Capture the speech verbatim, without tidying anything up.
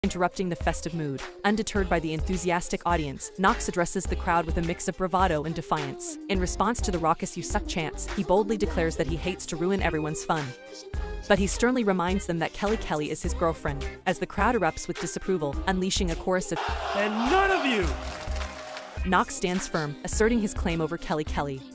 interrupting the festive mood. Undeterred by the enthusiastic audience, Knox addresses the crowd with a mix of bravado and defiance. In response to the raucous "You suck" chants, he boldly declares that he hates to ruin everyone's fun. But he sternly reminds them that Kelly Kelly is his girlfriend, as the crowd erupts with disapproval, unleashing a chorus of "And none of you!" Knox stands firm, asserting his claim over Kelly Kelly.